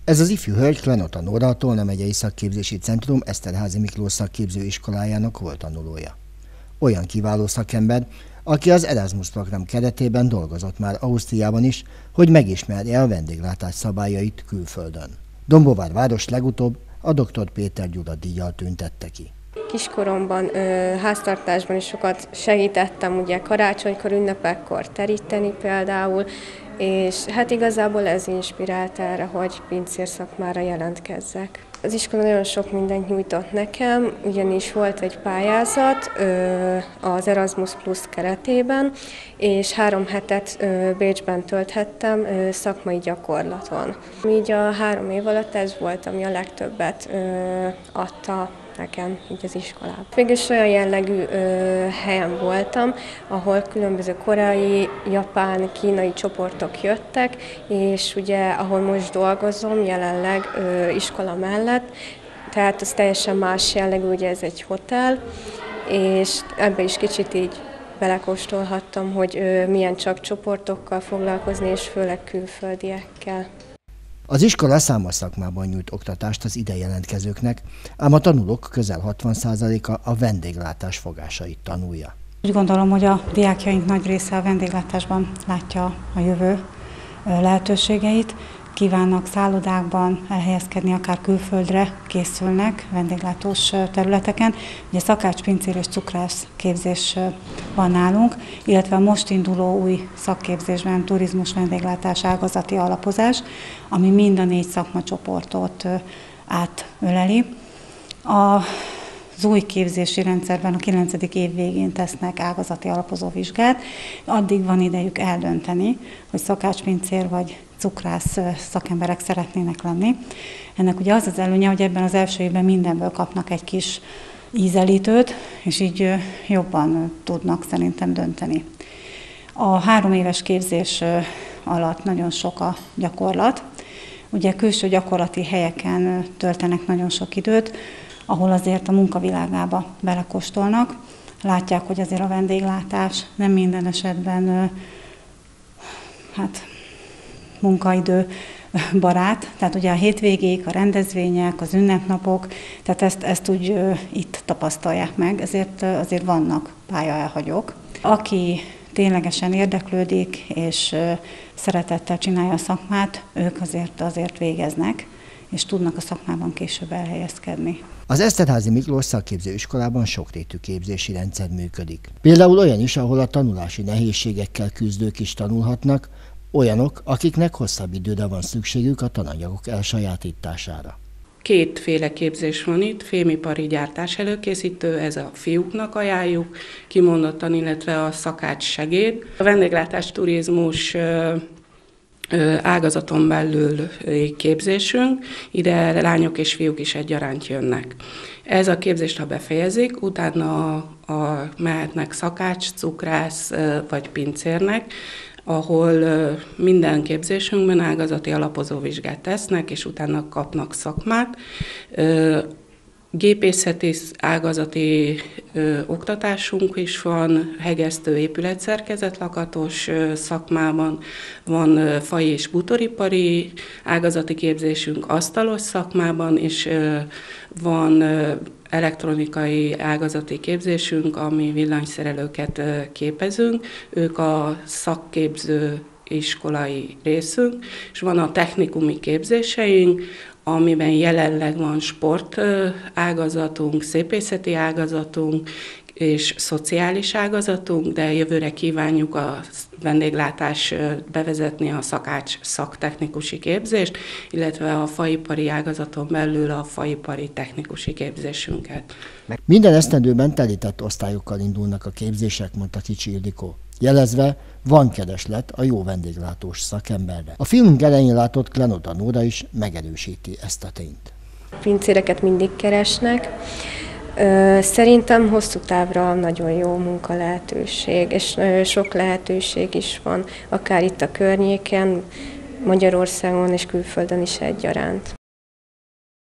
Ez az ifjú hölgy Klenota Nóra, a Tolna megyei szakképzési centrum Eszterházy Miklós szakképző iskolájának volt tanulója. Olyan kiváló szakember, aki az Erasmus program keretében dolgozott már Ausztriában is, hogy megismerje a vendéglátás szabályait külföldön. Dombóvár város legutóbb a Dr. Péter Gyula díjjal tüntette ki. Kiskoromban háztartásban is sokat segítettem, ugye karácsonykor, ünnepekkor teríteni például, és hát igazából ez inspirált erre, hogy pincér szakmára jelentkezzek. Az iskola nagyon sok mindent nyújtott nekem, ugyanis volt egy pályázat az Erasmus Plus keretében, és 3 hetet Bécsben tölthettem szakmai gyakorlaton. Így a 3 év alatt ez volt, ami a legtöbbet adta nekem így az iskolában. Mégis olyan jellegű helyen voltam, ahol különböző koreai, japán, kínai csoportok jöttek, és ugye ahol most dolgozom jelenleg iskola mellett, tehát az teljesen más jellegű, ugye ez egy hotel, és ebbe is kicsit így belekóstolhattam, hogy milyen csak csoportokkal foglalkozni, és főleg külföldiekkel. Az iskola számos szakmában nyújt oktatást az ide jelentkezőknek, ám a tanulók közel 60%-a a vendéglátás fogásait tanulja. Úgy gondolom, hogy a diákjaink nagy része a vendéglátásban látja a jövő lehetőségeit. Kívánnak szállodákban elhelyezkedni, akár külföldre készülnek vendéglátós területeken. Ugye szakács, pincér és cukrász képzés van nálunk, illetve a most induló új szakképzésben turizmus, vendéglátás, ágazati alapozás, ami mind a 4 szakmacsoportot átöleli. Az új képzési rendszerben a 9. év végén tesznek ágazati alapozó vizsgát, addig van idejük eldönteni, hogy szakács, pincér vagy cukrász szakemberek szeretnének lenni. Ennek ugye az az előnye, hogy ebben az első évben mindenből kapnak egy kis ízelítőt, és így jobban tudnak szerintem dönteni. A 3 éves képzés alatt nagyon sok a gyakorlat. Ugye külső gyakorlati helyeken töltenek nagyon sok időt, ahol azért a munkavilágába belekóstolnak. Látják, hogy azért a vendéglátás nem minden esetben munkaidő barát, tehát ugye a hétvégék, a rendezvények, az ünnepnapok, tehát ezt úgy itt tapasztalják meg, ezért azért vannak pályaelhagyók. Aki ténylegesen érdeklődik és szeretettel csinálja a szakmát, ők azért végeznek, és tudnak a szakmában később elhelyezkedni. Az Eszterházy Miklós szakképző iskolában sokrétű képzési rendszer működik. Például olyan is, ahol a tanulási nehézségekkel küzdők is tanulhatnak, olyanok, akiknek hosszabb időre van szükségük a tananyagok elsajátítására. 2 féle képzés van itt, fémipari gyártás előkészítő, ez a fiúknak ajánljuk kimondottan, illetve a szakács segéd. A vendéglátás turizmus ágazaton belül képzésünk, ide lányok és fiúk is egyaránt jönnek. Ez a képzést, ha befejezik, utána mehetnek szakács, cukrász vagy pincérnek, ahol minden képzésünkben ágazati alapozó vizsgát tesznek, és utána kapnak szakmát. Gépészeti ágazati oktatásunk is van, hegesztő épületszerkezet lakatos szakmában, van fai és bútoripari ágazati képzésünk asztalos szakmában, és van elektronikai ágazati képzésünk, ami villanyszerelőket képezünk. Ők a szakképző iskolai részünk, és van a technikumi képzéseink, amiben jelenleg van sport ágazatunk, szépészeti ágazatunk és szociális ágazatunk, de jövőre kívánjuk a vendéglátás bevezetni a szakács szaktechnikusi képzést, illetve a faipari ágazaton belül a faipari technikusi képzésünket. Minden esztendőben telített osztályokkal indulnak a képzések, mondta Kicsi Ildikó, jelezve, van kereslet a jó vendéglátós szakemberre. A filmünk elején látott Klenota Nóra is megerősíti ezt a tényt. Pincéreket mindig keresnek. Szerintem hosszú távra nagyon jó munkalehetőség, és sok lehetőség is van, akár itt a környéken, Magyarországon és külföldön is egyaránt.